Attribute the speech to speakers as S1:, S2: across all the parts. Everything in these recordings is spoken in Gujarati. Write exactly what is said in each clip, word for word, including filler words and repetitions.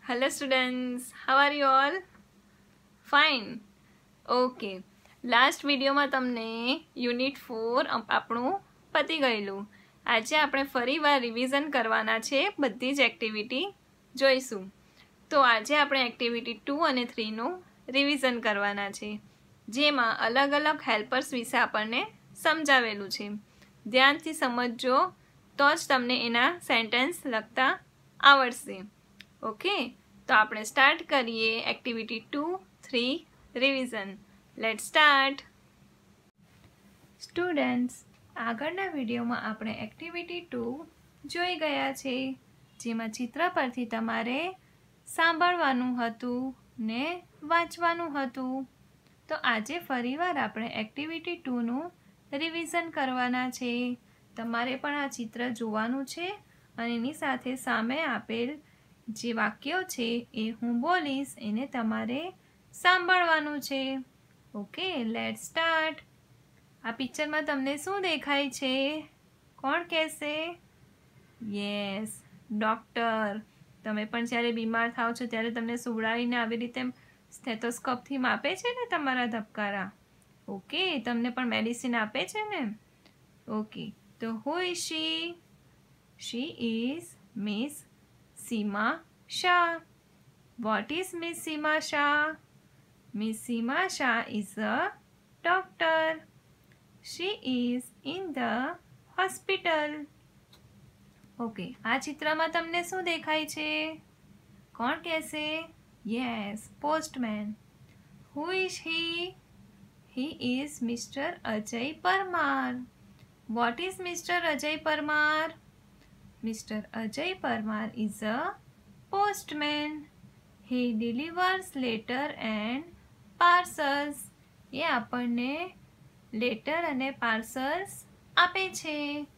S1: Hello students, how are you all? Fine. Okay. Last વિડીયોમાં તમને યુનિટ ફોર આપણું પતી ગયેલું. આજે આપણે ફરીવાર રિવિઝન કરવાના છે, બધી જ એક્ટિવિટી જોઈશું. તો આજે આપણે એક્ટિવિટી ટુ અને થ્રીનું રિવિઝન કરવાના છે, જેમાં અલગ અલગ હેલ્પર્સ વિશે આપણને સમજાવેલું છે. ધ્યાનથી સમજજો તો જ તમને એના સેન્ટેન્સ લખતા આવડશે. ઓકે, તો આપણે સ્ટાર્ટ કરીએ activity two three revision. Let's start. Students, આગળના વિડીયોમાં આપણે એક્ટિવિટી ટુ જોઈ ગયા છે, જેમાં ચિત્ર પરથી તમારે સાંભળવાનું હતું ને વાંચવાનું હતું. તો આજે ફરીવાર આપણે એક્ટિવિટી ટુનું રિવિઝન કરવાના છે. તમારે પણ આ ચિત્ર જોવાનું છે અને એની સાથે સામે આપેલ જે વાક્યો છે એ હું બોલીશ, એને તમારે સાંભળવાનું છે. Okay, let's start. આ પિક્ચરમાં તમને શું દેખાય છે? કોણ કહેશે? Yes, doctor. તમે પણ જ્યારે બીમાર થાવ છો ત્યારે તમને સુવડાવીને આવી રીતે સ્ટેથોસ્કોપથી માપે છે ને તમારા ધબકારા. ઓકે, તમને પણ મેડિસિન આપે છે ને? ઓકે, તો who is she? She is miss Seema Shah. What is Miss Seema Shah? Miss Seema Shah is a doctor. She is in the hospital. Okay, આ ચિત્રમાં તમને શું દેખાય છે? કોણ કહેશે? Yes, postman. Who is he? He is Mister Ajay Parmar. What is Mister Ajay Parmar? Mister Ajay Parmar is a postman. He delivers letter and parcels. એ આપણને લેટર અને પાર્સલ્સ આપે છે.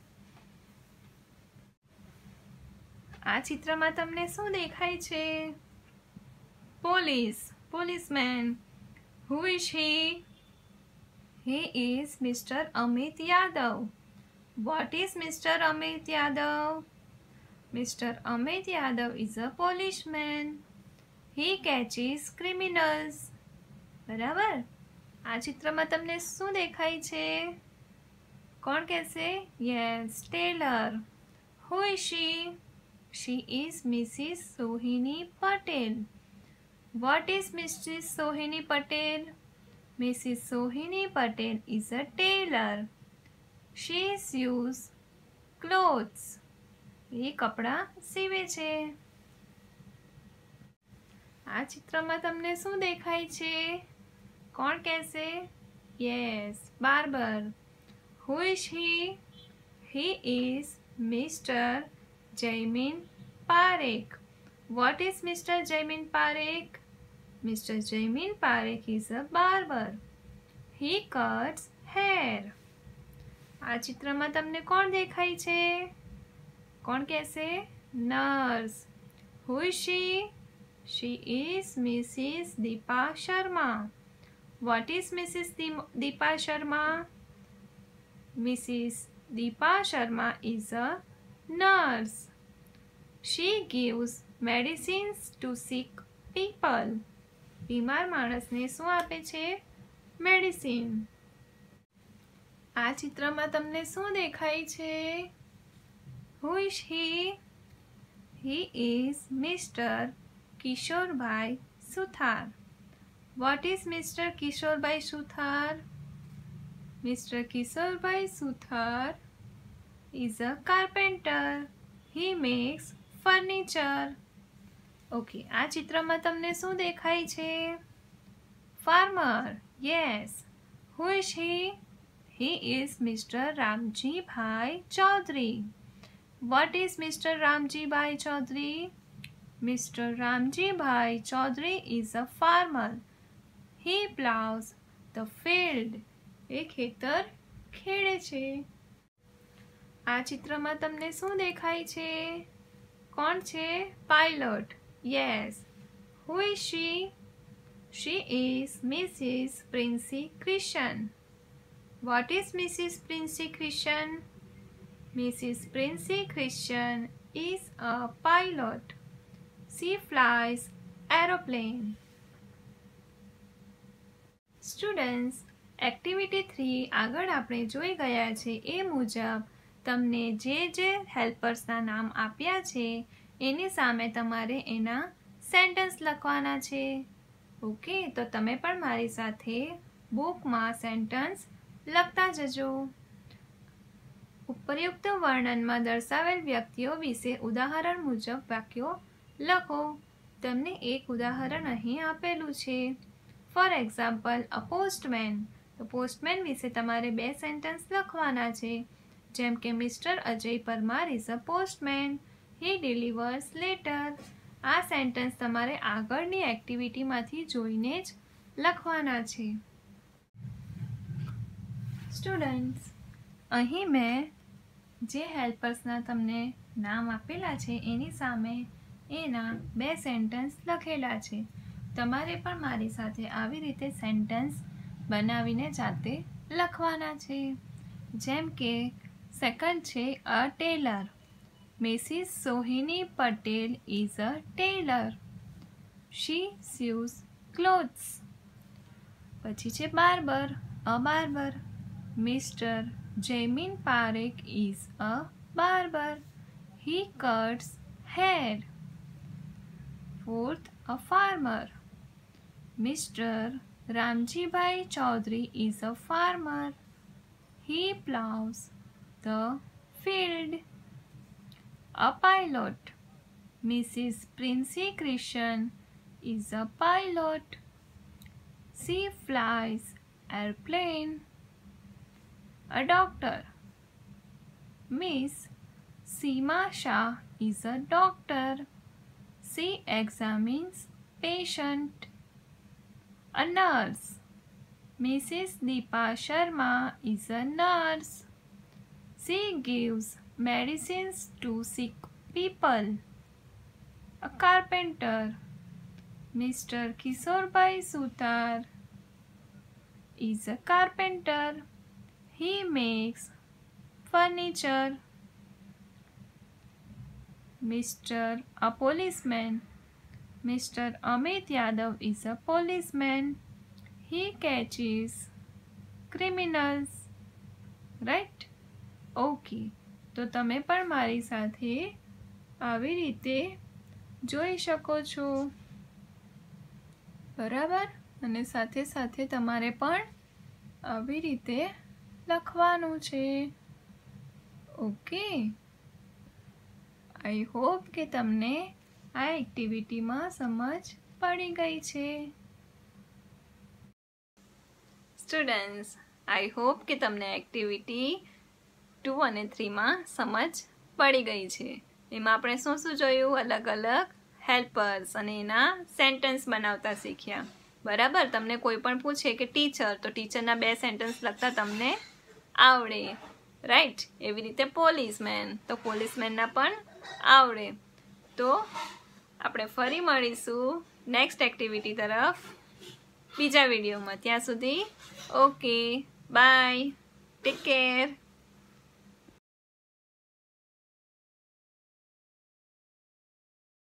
S1: આ ચિત્રમાં તમને શું દેખાય છે? Police, policeman. Who is he? He is Mister Amit Yadav. What is Mister Amit Yadav? Mister Amit Yadav is a policeman. He catches criminals. બરાબર. આ ચિત્રમાં તમને શું દેખાય છે? કોણ કહેશે? Yes, Taylor. Who is she? She is Missus Sohini Patel. What is Missus Sohini Patel? Missus Sohini Patel is a tailor. She sews clothes. એ કપડાં સીવે છે. આ ચિત્રમાં તમને શું દેખાય છે? કોણ કહેશે? Yes, barber. Who is he? He is Mister Jaimin Parekh. What is Mister Jaimin Parekh? Mister Jaimin Parekh is a barber. He cuts hair. આ ચિત્રમાં તમને કોણ દેખાય છે? કોણ કહેશે? Nurse. Who is she? She is Missus Deepa Sharma. What is Missus Deepa Sharma? Missus Deepa Sharma is a nurse. She gives medicines to sick people. બીમાર માણસને શું આપે છે? મેડિસિન. આ ચિત્રમાં તમને શું દેખાય છે? Who is he? He is Mister Kishorbhai Suthar. What is Mister Kishorbhai Suthar? Mister Kishorbhai Suthar is a carpenter. He makes furniture. Okay, આ ચિત્રમાં તમને શું દેખાય છે? Farmer. Yes. Who is he? He is Mister Ramji Bhai Chaudhary. What is Mister Ramji Bhai Chaudhary? Mister Ramji Bhai Chaudhary is a farmer. He plows the field. એ ખેતર ખેડે છે. આ ચિત્રમાં તમને શું દેખાય છે? કોણ છે? Pilot. Yes. Who is she? She is Missus Princey Christian. What is Missus Princey Christian? Missus Princey Christian is a pilot. She flies aeroplane. Students, activity three આગળ આપણે જોઈ ગયા છે એ મુજબ તમને જે જે હેલ્પર્સના નામ આપ્યા છે એની સામે તમારે એના સેન્ટેન્સ લખવાના છે. ઓકે, તો તમે પણ મારી સાથે બુકમાં સેન્ટેન્સ લખતા જજો. ઉપરયુક્ત વર્ણનમાં દર્શાવેલ વ્યક્તિઓ વિશે ઉદાહરણ મુજબ વાક્યો લખો. તમને એક ઉદાહરણ અહીં આપેલું છે. For example, a postman. તો પોસ્ટમેન વિશે તમારે બે સેન્ટેન્સ લખવાના છે. જેમ કે Mr Ajay Parmar is a postman. He delivers letter. આ સેન્ટેન્સ તમારે આગળની એક્ટિવિટીમાંથી જોઈને જ લખવાના છે. સ્ટુડન્ટ્સ, અહીં મેં જે હેલ્પર્સના તમને નામ આપેલા છે એની સામે એના બે સેન્ટેન્સ લખેલા છે. તમારે પણ મારી સાથે આવી રીતે સેન્ટેન્સ બનાવીને જાતે લખવાના છે. જેમ કે સેકન્ડ છે a tailor. Mrs Sohini Patel is a tailor. She sews clothes. પછી છે barber. A barber. Mr Jaymin Parekh is a barber. He cuts hair. Fourth, a farmer. Mr Ramjibhai Chaudhary is a farmer. He plows the field. A pilot. Missus Princey Christian is a pilot. She flies airplane. A doctor. Miss Seema Shah is a doctor. She examines patient. A nurse. Missus Deepa Sharma is a nurse. She gives medicines to sick people. A carpenter. Mister Kishorbhai Sutar is a carpenter. He makes furniture. Mister A policeman. Mister Amit Yadav is a policeman. He catches criminals. Right? Okay. તો તમે પણ મારી સાથે આવી રીતે જોઈ શકો છો. બરાબર? અને સાથે સાથે તમારે પણ આવી રીતે લખવાનું છે. ઓકે. આઈ હોપ કે તમને આ એક્ટિવિટીમાં સમજ પડી ગઈ છે. સ્ટુડન્ટ્સ, આઈ હોપ કે તમને એક્ટિવિટી ટુ અને થ્રીમાં સમજ પડી ગઈ છે. એમાં આપણે શું શું જોયું? અલગ અલગ હેલ્પર્સ અને એના સેન્ટેન્સ બનાવતા શીખ્યા. બરાબર? તમને કોઈ પણ પૂછે કે ટીચર, તો ટીચરના બે સેન્ટેન્સ લખતા તમને આવડે. રાઈટ? એવી રીતે પોલીસમેન, તો પોલીસમેનના પણ આવડે. તો આપણે ફરી મળીશું નેક્સ્ટ એક્ટિવિટી તરફ બીજા વિડીયોમાં. ત્યાં સુધી ઓકે, બાય, ટેક કેર.